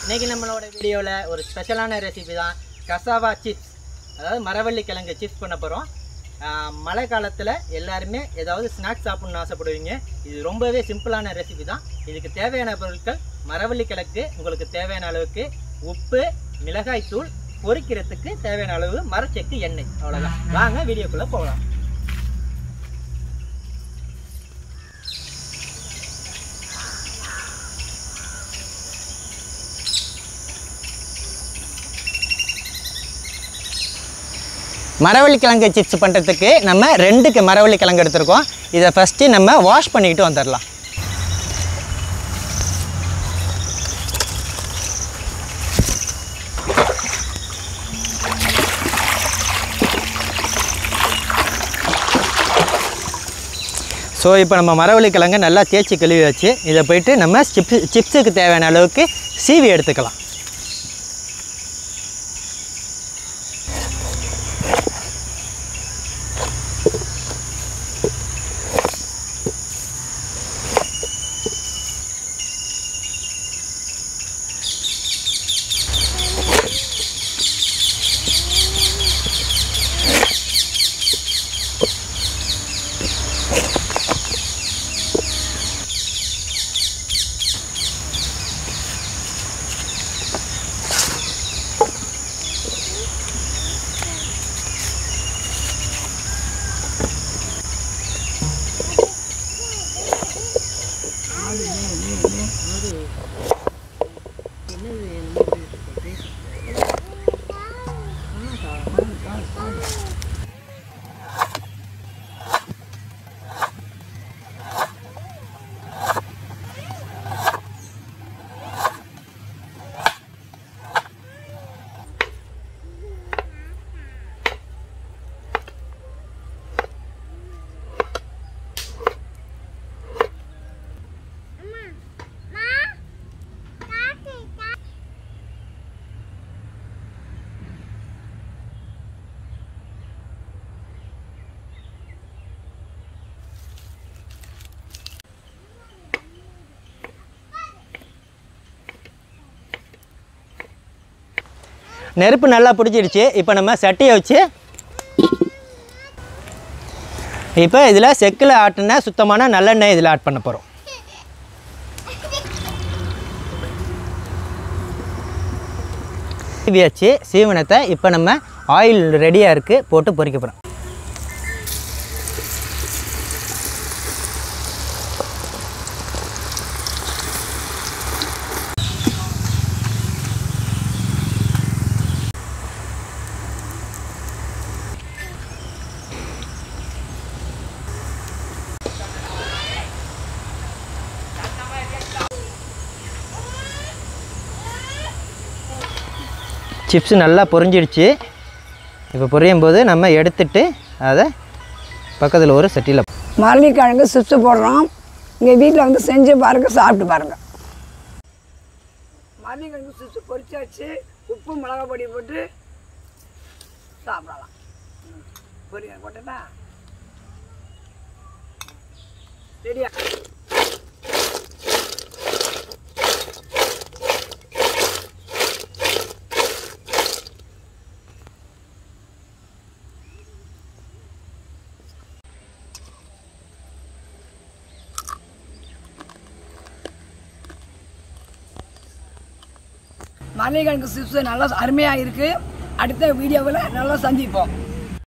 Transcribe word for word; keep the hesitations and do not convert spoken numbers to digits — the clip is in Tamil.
இன்னைக்கு நம்மளோட வீடியோவில் ஒரு ஸ்பெஷலான ரெசிபி தான் cassava chips. அதாவது மரவள்ளி கிழங்கு சிப்ஸ் பண்ண போகிறோம். மழை காலத்தில் எல்லாருமே ஏதாவது ஸ்நாக்ஸ் சாப்பிட்ணுன்னு ஆசைப்படுவீங்க. இது ரொம்பவே சிம்பிளான ரெசிபி தான். இதுக்கு தேவையான பொருட்கள் மரவள்ளி கிழங்கு, உங்களுக்கு தேவையான அளவுக்கு உப்பு, மிளகாய் தூள், பொரிக்கிறதுக்கு தேவையான அளவு மரச்செக்கு, எண்ணெய், அவ்வளோதான். வாங்க வீடியோக்குள்ளே போகலாம். மரவள்ளி கிழங்கு சிப்ஸ் பண்ணுறதுக்கு நம்ம ரெண்டுக்கு மரவள்ளி கிழங்கு எடுத்துருக்கோம். இதை ஃபஸ்ட்டு நம்ம வாஷ் பண்ணிக்கிட்டு வந்துடலாம். ஸோ இப்போ நம்ம மரவள்ளி கிழங்கு நல்லா தேய்ச்சி கழுவி வச்சு இதை போயிட்டு நம்ம சிப்ஸ் சிப்ஸுக்கு தேவையான அளவுக்கு சீவி எடுத்துக்கலாம். நெருப்பு நல்லா பிடிச்சிடுச்சு. இப்போ நம்ம சட்டியை வச்சு இப்போ இதில் செக்கில் ஆட்டின சுத்தமான நல்லெண்ணெய் இதில் ஆட் பண்ண போகிறோம். சீவி வச்சு சீவனத்தை இப்போ நம்ம ஆயில் ரெடியாக இருக்குது போட்டு பொரிக்க போகிறோம். சிப்ஸ் நல்லா பொரிஞ்சிடுச்சு. இப்போ பொரியும் போது நம்ம எடுத்துட்டு அதை பக்கத்தில் ஒரு சட்டியில் மரவள்ளிக்கிழங்கு சிப்ஸ் போடுறோம். இங்கே வீட்டில் வந்து செஞ்சு பாருங்கள், சாப்பிட்டு பாருங்கள். மரவள்ளிக்கிழங்கு சிப்ஸ் பொரிச்சாச்சு. உப்பு மிளகாய் பொடி போட்டு சாப்பிடலாம். பொரிய போட்டேன்னா ரெடியா. மரவள்ளிக்கிழங்கு சிப்ஸ் நல்லா அருமையாக இருக்குது. அடுத்த வீடியோவில் நல்லா சந்திப்போம்.